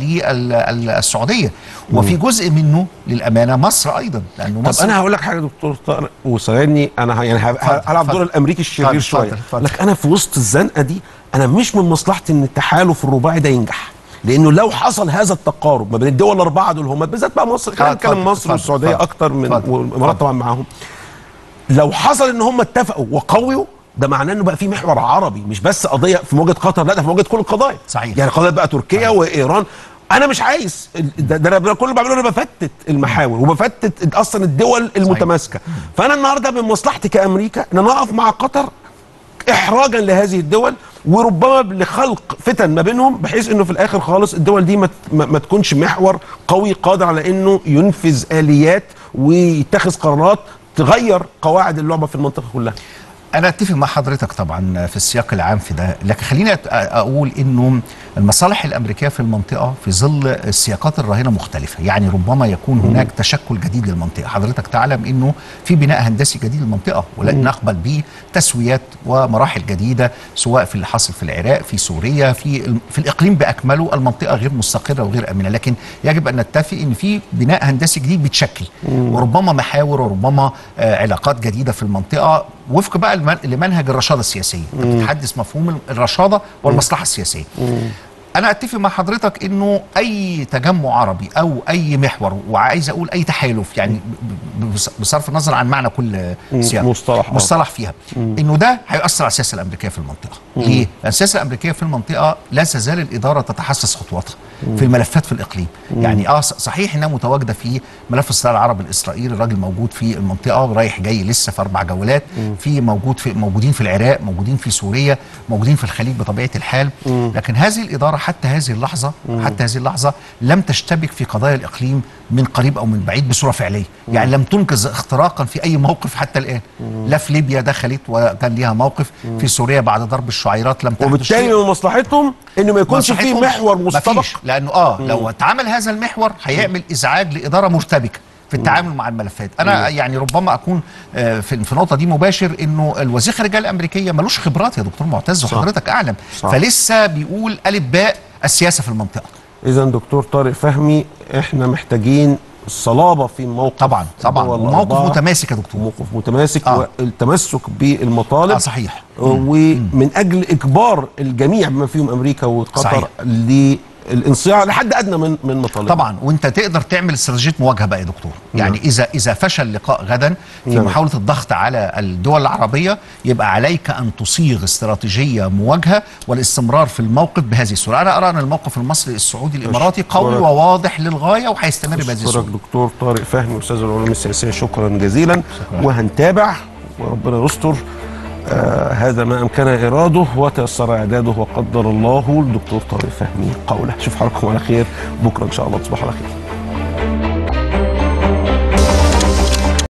للسعوديه، وفي جزء منه للامانه مصر ايضا، لانه مصر. طب انا هقول لك حاجه دكتور طارق وساعدني، انا يعني هلعب دور الامريكي الشرير شويه. لك انا في وسط الزنقه دي، انا مش من مصلحتي ان التحالف الرباعي ده ينجح، لانه لو حصل هذا التقارب ما بين الدول الاربعه دول، هم بالذات بقى مصر، خلينا نتكلم مصر والسعوديه اكتر من والامارات طبعا معاهم، لو حصل ان هم اتفقوا وقويوا، ده معناه انه بقى في محور عربي، مش بس قضيه في مواجهه قطر، لا ده في مواجهه كل القضايا. صحيح. يعني قضيه بقى تركيا صحيح. وايران. انا مش عايز ده, ده انا كل اللي بعمله انا بفتت المحاور وبفتت اصلا الدول المتماسكه. فانا النهارده من مصلحتي كامريكا ان انا اقف مع قطر احراجا لهذه الدول، وربما لخلق فتن ما بينهم، بحيث انه في الاخر خالص الدول دي ما, ما تكونش محور قوي قادر على انه ينفذ اليات ويتخذ قرارات تغير قواعد اللعبه في المنطقه كلها. أنا أتفق مع حضرتك طبعا في السياق العام في ده، لكن خليني أقول إنه المصالح الأمريكية في المنطقة في ظل السياقات الراهنة مختلفة. يعني ربما يكون هناك تشكل جديد للمنطقة. حضرتك تعلم إنه في بناء هندسي جديد للمنطقة، ولن نقبل به تسويات ومراحل جديدة، سواء في اللي حاصل في العراق، في سوريا، في في الإقليم بأكمله. المنطقة غير مستقرة وغير آمنة، لكن يجب أن نتفق إن في بناء هندسي جديد بيتشكل، وربما محاور وربما علاقات جديدة في المنطقة وفق بقى لمنهج الرشاده السياسيه. انت بتتحدث مفهوم الرشاده والمصلحه السياسيه. مم. انا اتفق مع حضرتك انه اي تجمع عربي او اي محور، وعايز اقول اي تحالف، يعني بصرف النظر عن معنى كل سياق مصطلح مصطلح فيها، مم. انه ده هيؤثر على السياسه الامريكيه في المنطقه. مم. ليه؟ لان السياسه الامريكيه في المنطقه لا تزال الاداره تتحسس خطواتها في الملفات في الاقليم. مم. يعني اه صحيح انها متواجده في ملف الصراع العربي الاسرائيلي، الراجل موجود في المنطقه رايح جاي لسه في اربع جولات، مم. في موجود في موجودين في العراق، موجودين في سوريا، موجودين في الخليج بطبيعه الحال. مم. لكن هذه الاداره حتى هذه اللحظه مم. حتى هذه اللحظه لم تشتبك في قضايا الاقليم من قريب او من بعيد بصوره فعليه. مم. يعني لم تنقذ اختراقا في اي موقف حتى الان. مم. لا في ليبيا دخلت وكان ليها موقف، مم. في سوريا بعد ضرب الشعيرات لم تحدث. وبالتالي من مصلحتهم انه ما يكونش في محور مستبق، لانه اه مم. لو اتعمل هذا المحور هيعمل ازعاج لاداره مرتبكه في التعامل مع الملفات. انا مم. يعني ربما اكون في في النقطه دي مباشر، انه الوزير الخارجيه الامريكيه ملوش خبرات يا دكتور معتز، وحضرتك اعلم، صح. فلسه بيقول الف باء السياسه في المنطقه. اذا دكتور طارق فهمي احنا محتاجين الصلابه في موقف طبعا طبعا موقف متماسك يا دكتور، موقف متماسك آه. والتمسك بالمطالب. اه صحيح. ومن اجل اجبار الجميع بما فيهم امريكا وقطر للانصياع لحد ادنى من من مطالبهم. طبعا، وانت تقدر تعمل استراتيجيه مواجهه بقى يا دكتور. يعني نعم. اذا اذا فشل لقاء غدا في نعم. محاوله الضغط على الدول العربيه، يبقى عليك ان تصيغ استراتيجيه مواجهه والاستمرار في الموقف بهذه الصوره. انا ارى ان الموقف المصري السعودي الاماراتي قوي وواضح للغايه وهيستمر بهذه الصوره. دكتور طارق فهمي استاذ العلوم السياسيه، شكرا جزيلا. شكرا. وهنتابع وربنا يستر. آه هذا ما امكن اراده وتيسر اعداده وقدر الله الدكتور طارق فهمي قوله. اشوف حضراتكم على خير بكره ان شاء الله. تصبحوا على خير.